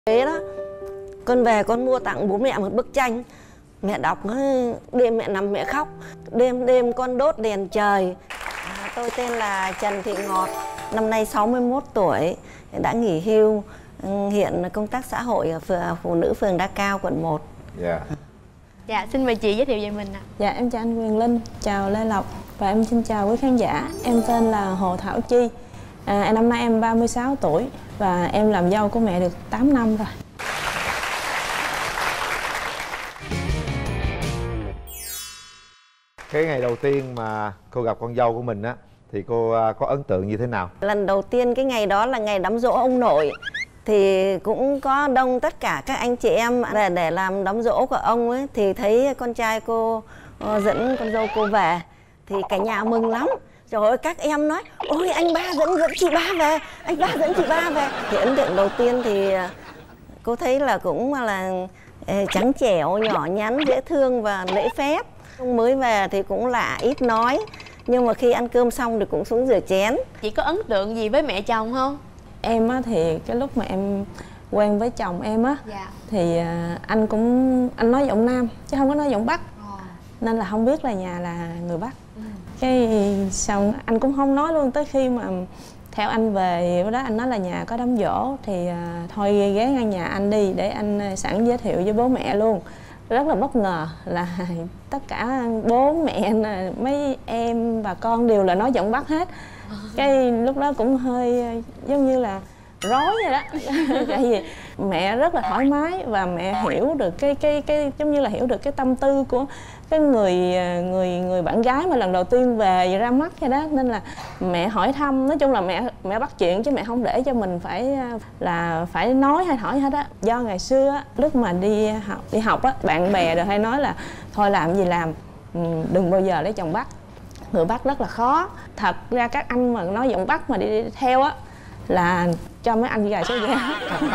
Thế đó, con về con mua tặng bố mẹ một bức tranh. Mẹ đọc đêm mẹ nằm mẹ khóc. Đêm đêm con đốt đèn trời. Tôi tên là Trần Thị Ngọt, năm nay 61 tuổi, đã nghỉ hưu, hiện công tác xã hội ở phụ nữ phường Đa Cao, quận 1. Dạ, xin mời chị giới thiệu về mình ạ. Dạ, em chào anh Quyền Linh, chào Lê Lộc và em xin chào quý khán giả. Em tên là Hồ Thảo Chi. Năm nay em 36 tuổi và em làm dâu của mẹ được 8 năm rồi. Cái ngày đầu tiên mà cô gặp con dâu của mình á thì cô có ấn tượng như thế nào? Lần đầu tiên cái ngày đó là ngày đám giỗ ông nội, thì cũng có đông tất cả các anh chị em để làm đám giỗ của ông ấy, thì thấy con trai cô dẫn con dâu cô về thì cả nhà mừng lắm. Trời ơi, các em nói ôi anh ba dẫn chị ba về, anh ba dẫn chị ba về. Thì ấn tượng đầu tiên thì cô thấy là cũng là trắng trẻo, nhỏ nhắn, dễ thương và lễ phép. Mới về thì cũng lạ, ít nói, nhưng mà khi ăn cơm xong thì cũng xuống rửa chén. Chị có ấn tượng gì với mẹ chồng không? Em á thì cái lúc mà em quen với chồng em á, thì anh nói giọng Nam chứ không có nói giọng Bắc, nên là không biết là nhà là người Bắc. Cái xong anh cũng không nói luôn, tới khi mà theo anh về đó anh nói là nhà có đám giỗ thì thôi ghé ngang nhà anh đi để anh sẵn giới thiệu với bố mẹ luôn. Rất là bất ngờ là tất cả bố mẹ, mấy em và con đều là nói giọng Bắc hết. Cái lúc đó cũng hơi giống như là rối vậy đó. Tại vì mẹ rất là thoải mái và mẹ hiểu được cái giống như là hiểu được cái tâm tư của cái người bạn gái mà lần đầu tiên về ra mắt vậy đó, nên là mẹ hỏi thăm. Nói chung là mẹ bắt chuyện chứ mẹ không để cho mình phải nói hay hỏi hết á. Do ngày xưa á, lúc mà đi học á, bạn bè đều hay nói là thôi làm gì làm, đừng bao giờ lấy chồng Bắc, người Bắc rất là khó. Thật ra các anh mà nói giọng Bắc mà đi theo á là cho mấy anh gà số giá.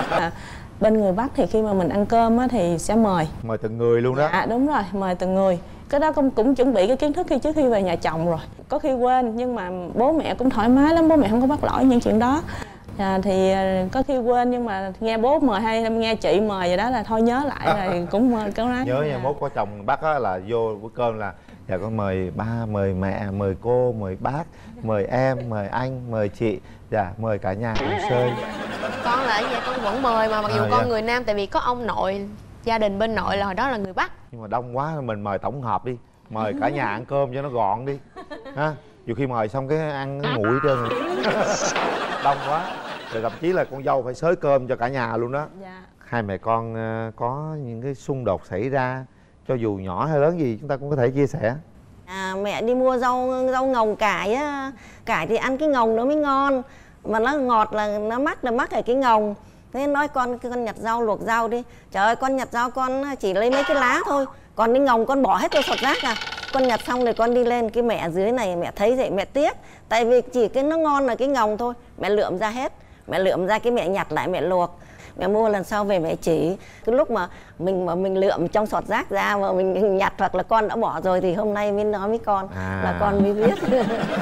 Bên người Bắc thì khi mà mình ăn cơm á thì sẽ mời từng người luôn đó. Đúng rồi, mời từng người. Cái đó cũng chuẩn bị cái kiến thức trước khi về nhà chồng rồi. Có khi quên nhưng mà bố mẹ cũng thoải mái lắm, bố mẹ không có bắt lỗi những chuyện đó. Thì có khi quên nhưng mà nghe bố mời hay nghe chị mời vậy đó là thôi nhớ lại rồi cũng mời câu nói. Nhớ nha, mốt có chồng Bắc á là vô bữa cơm là dạ con mời ba, mời mẹ, mời cô, mời bác, mời em, mời anh, mời chị, dạ mời cả nhà cùng chơi. Con là vậy, con vẫn mời mà mặc dù con người Nam, tại vì có ông nội, gia đình bên nội là hồi đó là người Bắc. Nhưng mà đông quá mình mời tổng hợp đi, mời cả nhà ăn cơm cho nó gọn đi ha. Nhiều khi mời xong cái ăn cái nguội hết trơn rồi. Đông quá rồi, thậm chí là con dâu phải xới cơm cho cả nhà luôn đó. Hai mẹ con có những cái xung đột xảy ra, cho dù nhỏ hay lớn gì chúng ta cũng có thể chia sẻ. Mẹ đi mua rau ngồng cải á, cải thì ăn cái ngồng nó mới ngon, mà nó ngọt là nó mắc ở cái ngồng. Thế nói con nhặt rau, luộc rau đi. Trời ơi, con nhặt rau con chỉ lấy mấy cái lá thôi, còn cái ngồng con bỏ hết vô sọt rác à. Con nhặt xong rồi con đi lên, cái mẹ dưới này mẹ thấy vậy mẹ tiếc, tại vì chỉ cái nó ngon là cái ngồng thôi. Mẹ lượm ra hết, mẹ lượm ra cái mẹ nhặt lại mẹ luộc. Mẹ mua lần sau về mẹ chỉ. Cái lúc mà mình lượm trong sọt rác ra mà mình nhặt hoặc là con đã bỏ rồi thì hôm nay mới nói với con là con mới biết.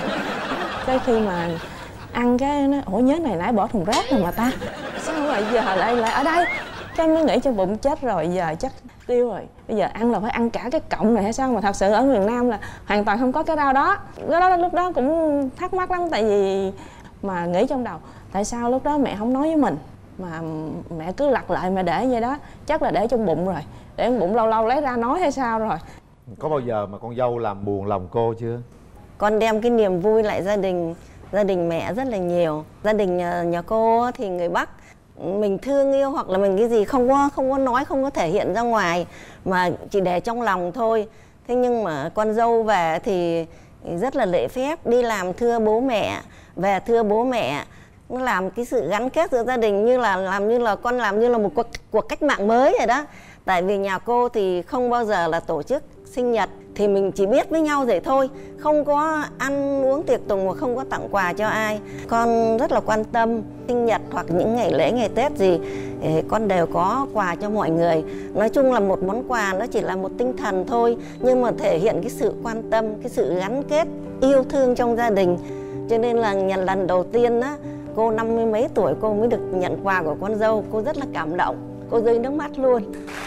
Cái khi mà ăn cái nó ủa nhớ này nãy bỏ thùng rác rồi mà ta, sao mà giờ lại ở đây. Cái nó nghĩ trong bụng chết rồi, giờ chắc tiêu rồi, bây giờ ăn là phải ăn cả cái cọng này hay sao. Mà thật sự ở miền Nam là hoàn toàn không có cái rau đó. Cái đó lúc đó cũng thắc mắc lắm, tại vì mà nghĩ trong đầu tại sao lúc đó mẹ không nói với mình mà mẹ cứ lặt lại mẹ để vậy đó. Chắc là để trong bụng rồi, để trong bụng lâu lâu lấy ra nói hay sao rồi. Có bao giờ mà con dâu làm buồn lòng cô chưa? Con đem cái niềm vui lại gia đình mẹ rất là nhiều. Gia đình nhà cô thì người Bắc, mình thương yêu hoặc là mình cái gì không có nói, không có thể hiện ra ngoài mà chỉ để trong lòng thôi. Thế nhưng mà con dâu về thì rất là lễ phép, đi làm thưa bố mẹ, về thưa bố mẹ. Nó làm cái sự gắn kết giữa gia đình, con làm như là một cuộc cách mạng mới rồi đó. Tại vì nhà cô thì không bao giờ là tổ chức sinh nhật, thì mình chỉ biết với nhau vậy thôi, không có ăn uống tiệc tùng và không có tặng quà cho ai. Con rất là quan tâm sinh nhật hoặc những ngày lễ ngày Tết gì con đều có quà cho mọi người. Nói chung là một món quà nó chỉ là một tinh thần thôi, nhưng mà thể hiện cái sự quan tâm, cái sự gắn kết yêu thương trong gia đình. Cho nên là lần đầu tiên á, cô 50 mấy tuổi cô mới được nhận quà của con dâu. Cô rất là cảm động, cô rơi nước mắt luôn.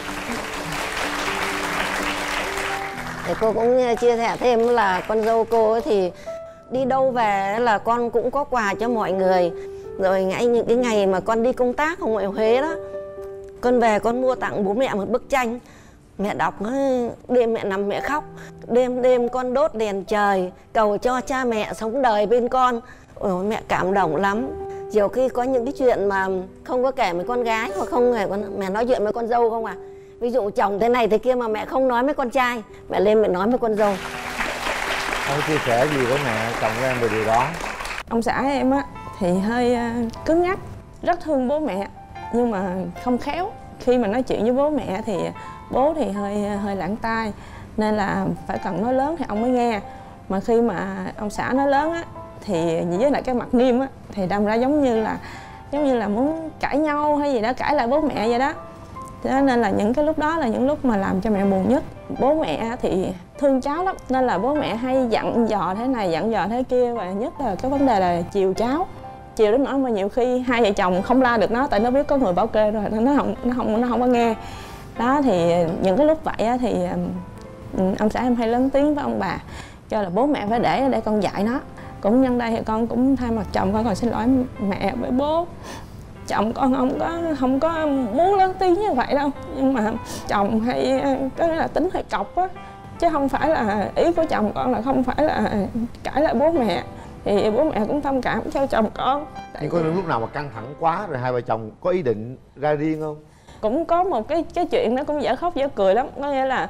Thì cô cũng chia sẻ thêm là con dâu cô ấy thì đi đâu về là con cũng có quà cho mọi người. Rồi ngay những cái ngày mà con đi công tác ở ngoài Huế đó, con về con mua tặng bố mẹ một bức tranh. Mẹ đọc đêm mẹ nằm mẹ khóc. Đêm đêm con đốt đèn trời cầu cho cha mẹ sống đời bên con. Ôi, mẹ cảm động lắm. Nhiều khi có những cái chuyện mà không có kể với con gái hoặc không kể mẹ nói chuyện với con dâu không à. Ví dụ chồng thế này thế kia mà mẹ không nói với con trai, mẹ lên mẹ nói với con dâu. Ông chia sẻ gì với mẹ chồng của em về điều đó? Ông xã em á thì hơi cứng nhắc, rất thương bố mẹ nhưng mà không khéo. Khi mà nói chuyện với bố mẹ thì bố thì hơi lãng tai, nên là phải cần nói lớn thì ông mới nghe. Mà khi mà ông xã nói lớn á thì với lại cái mặt nghiêm á thì đâm ra giống như là muốn cãi nhau hay gì đó, cãi lại bố mẹ vậy đó. Thế nên là những cái lúc đó là những lúc mà làm cho mẹ buồn nhất. Bố mẹ thì thương cháu lắm, nên là bố mẹ hay dặn dò thế này dặn dò thế kia, và nhất là cái vấn đề là chiều cháu. Chiều đến nỗi mà nhiều khi hai vợ chồng không la được nó, tại nó biết có người bảo kê rồi, nó không có nghe. Đó thì những cái lúc vậy á, thì ông xã em hay lớn tiếng với ông bà cho là bố mẹ phải để con dạy nó. Cũng nhân đây thì con cũng thay mặt chồng con còn xin lỗi mẹ với bố. Chồng con không có muốn lớn tiếng như vậy đâu, nhưng mà chồng hay có là tính hơi cọc á, chứ không phải là ý của chồng con là không phải là cãi lại bố mẹ. Thì bố mẹ cũng thông cảm cho chồng con. Nhưng có lúc nào mà căng thẳng quá rồi hai vợ chồng có ý định ra riêng không? Cũng có một cái chuyện nó cũng dở khóc dở cười lắm. Có nghĩa là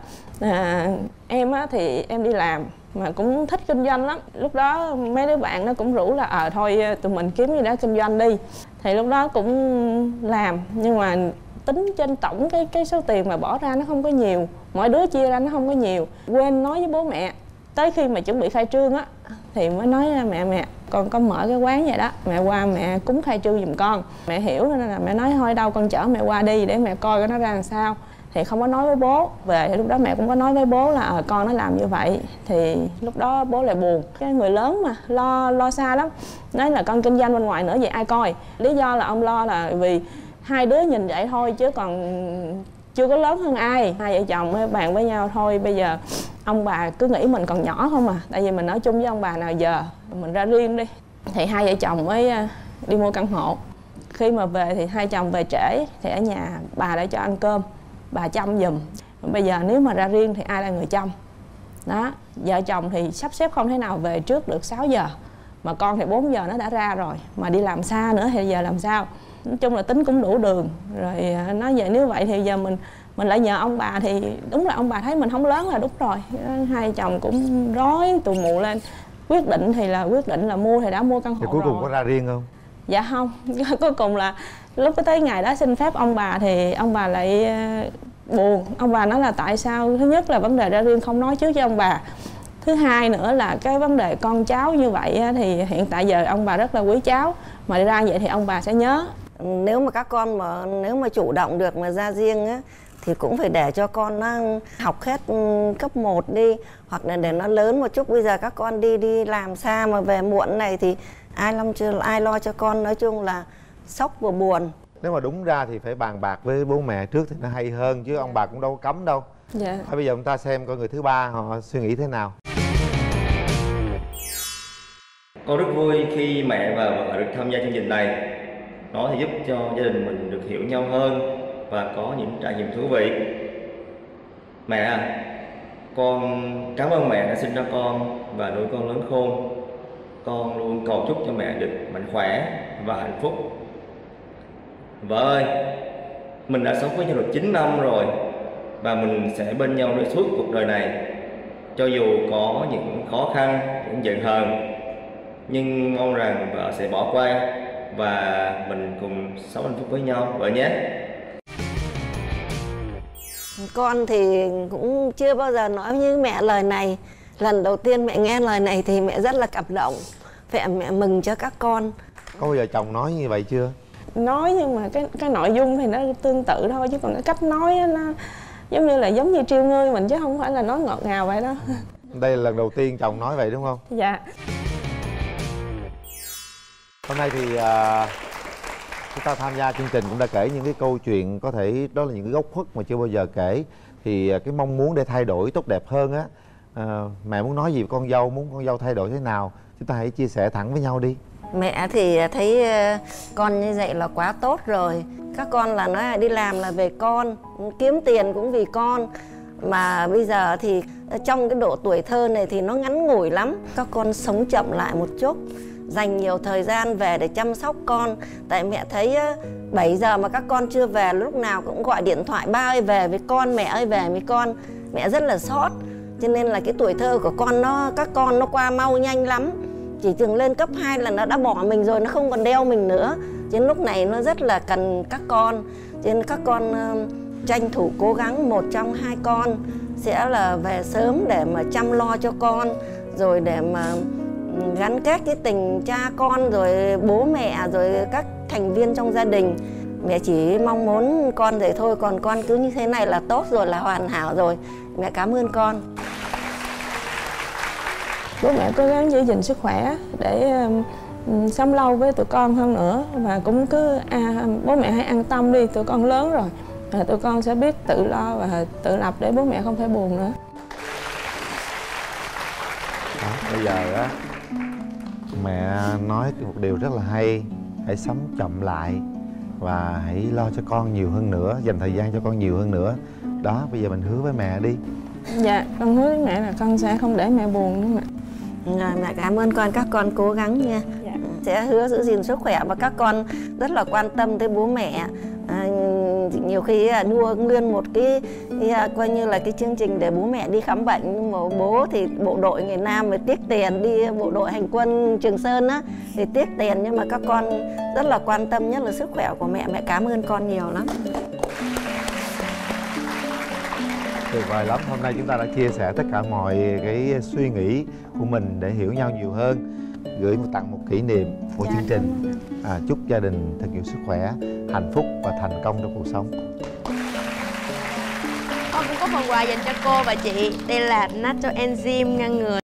em á thì em đi làm mà cũng thích kinh doanh lắm. Lúc đó mấy đứa bạn nó cũng rủ là thôi tụi mình kiếm gì đó kinh doanh đi. Thì lúc đó cũng làm, nhưng mà tính trên tổng cái số tiền mà bỏ ra nó không có nhiều, mỗi đứa chia ra nó không có nhiều. Quên nói với bố mẹ. Tới khi mà chuẩn bị khai trương á thì mới nói mẹ con có mở cái quán vậy đó, mẹ qua mẹ cúng khai trương giùm con. Mẹ hiểu nên là mẹ nói thôi đâu con chở mẹ qua đi để mẹ coi coi nó ra làm sao. Thì không có nói với bố. Về thì lúc đó mẹ cũng có nói với bố là con nó làm như vậy. Thì lúc đó bố lại buồn. Cái người lớn mà lo xa lắm, nói là con kinh doanh bên ngoài nữa vậy ai coi. Lý do là ông lo là vì hai đứa nhìn vậy thôi chứ còn chưa có lớn hơn ai. Hai vợ chồng mới bàn với nhau thôi bây giờ ông bà cứ nghĩ mình còn nhỏ không à, tại vì mình ở chung với ông bà nào giờ, mình ra riêng đi. Thì hai vợ chồng mới đi mua căn hộ. Khi mà về thì hai chồng về trễ thì ở nhà bà đã cho ăn cơm, bà chăm giùm. Bây giờ nếu mà ra riêng thì ai là người chăm? Đó, vợ chồng thì sắp xếp không thể nào về trước được 6 giờ. Mà con thì 4 giờ nó đã ra rồi, mà đi làm xa nữa thì giờ làm sao? Nói chung là tính cũng đủ đường. Rồi nói vậy nếu vậy thì giờ mình lại nhờ ông bà, thì đúng là ông bà thấy mình không lớn là đúng rồi. Hai chồng cũng rối tù mù lên. Quyết định là mua thì đã mua căn hộ rồi. Thì cuối cùng có ra riêng không? Dạ không. Cuối cùng là lúc tới ngày đó xin phép ông bà thì ông bà lại buồn. Ông bà nói là tại sao, thứ nhất là vấn đề ra riêng không nói trước với ông bà. Thứ hai nữa là cái vấn đề con cháu như vậy thì hiện tại giờ ông bà rất là quý cháu. Mà ra vậy thì ông bà sẽ nhớ. Nếu mà các con nếu mà chủ động được mà ra riêng á thì cũng phải để cho con nó học hết cấp 1 đi, hoặc là để nó lớn một chút. Bây giờ các con đi làm xa mà về muộn này thì ai lo cho con, nói chung là sốc và buồn. Nếu mà đúng ra thì phải bàn bạc với bố mẹ trước thì nó hay hơn, chứ ông bà cũng đâu có cấm đâu. Dạ. Bây giờ chúng ta xem coi người thứ ba họ suy nghĩ thế nào. Con rất vui khi mẹ và vợ được tham gia chương trình này. Nó thì giúp cho gia đình mình được hiểu nhau hơn và có những trải nghiệm thú vị. Mẹ à, con cảm ơn mẹ đã sinh ra con và nuôi con lớn khôn. Con luôn cầu chúc cho mẹ được mạnh khỏe và hạnh phúc. Vợ ơi, mình đã sống với nhau được 9 năm rồi và mình sẽ bên nhau đến suốt cuộc đời này. Cho dù có những khó khăn, những giận hờn, nhưng mong rằng vợ sẽ bỏ qua và mình cùng sống hạnh phúc với nhau, vợ nhé. Con thì cũng chưa bao giờ nói với mẹ lời này. Lần đầu tiên mẹ nghe lời này thì mẹ rất là cảm động. Mẹ mừng cho các con. Có bao giờ chồng nói như vậy chưa? Nói nhưng mà cái nội dung thì nó tương tự thôi, chứ còn cái cách nói nó giống như trêu ngươi mình, chứ không phải là nói ngọt ngào vậy đó. Đây là lần đầu tiên chồng nói vậy đúng không? Dạ. Hôm nay thì chúng ta tham gia chương trình cũng đã kể những cái câu chuyện có thể đó là những cái góc khuất mà chưa bao giờ kể. Thì cái mong muốn để thay đổi tốt đẹp hơn á, mẹ muốn nói gì với con dâu, muốn con dâu thay đổi thế nào, chúng ta hãy chia sẻ thẳng với nhau đi. Mẹ thì thấy con như vậy là quá tốt rồi. Các con là nói là đi làm là về con, kiếm tiền cũng vì con. Mà bây giờ thì trong cái độ tuổi thơ này thì nó ngắn ngủi lắm. Các con sống chậm lại một chút, dành nhiều thời gian về để chăm sóc con. Tại mẹ thấy 7 giờ mà các con chưa về, lúc nào cũng gọi điện thoại: ba ơi về với con, mẹ ơi về với con. Mẹ rất là xót. Cho nên là cái tuổi thơ của con các con nó qua mau nhanh lắm. Chỉ chừng lên cấp 2 là nó đã bỏ mình rồi, nó không còn đeo mình nữa. Cho nên lúc này nó rất là cần các con. Cho nên các con tranh thủ cố gắng, một trong hai con sẽ là về sớm để mà chăm lo cho con, rồi để mà gắn kết cái tình cha con, rồi bố mẹ, rồi các thành viên trong gia đình. Mẹ chỉ mong muốn con vậy thôi, còn con cứ như thế này là tốt rồi, là hoàn hảo rồi. Mẹ cảm ơn con. Bố mẹ cố gắng giữ gìn sức khỏe để sống lâu với tụi con hơn nữa. Và cũng cứ bố mẹ hãy an tâm đi, tụi con lớn rồi, tụi con sẽ biết tự lo và tự lập để bố mẹ không phải buồn nữa. Bây giờ á, mẹ nói một điều rất là hay: hãy sống chậm lại và hãy lo cho con nhiều hơn nữa, dành thời gian cho con nhiều hơn nữa. Đó, bây giờ mình hứa với mẹ đi. Dạ, con hứa với mẹ là con sẽ không để mẹ buồn nữa mẹ. Rồi, mẹ cảm ơn con, các con cố gắng nha. Dạ. Sẽ hứa giữ gìn sức khỏe và các con rất là quan tâm tới bố mẹ. Nhiều khi mua nguyên một cái coi như là cái chương trình để bố mẹ đi khám bệnh, nhưng mà bố thì bộ đội người Nam phải tiếc tiền, đi bộ đội hành quân Trường Sơn á thì tiếc tiền, nhưng mà các con rất là quan tâm, nhất là sức khỏe của mẹ. Mẹ cảm ơn con nhiều lắm. Tuyệt vời lắm, hôm nay chúng ta đã chia sẻ tất cả mọi cái suy nghĩ của mình để hiểu nhau nhiều hơn, gửi tặng một kỷ niệm của chương trình. Chúc gia đình thật nhiều sức khỏe, hạnh phúc và thành công trong cuộc sống. Con cũng có phần quà dành cho cô và chị. Đây là Natural Enzyme ngăn ngừa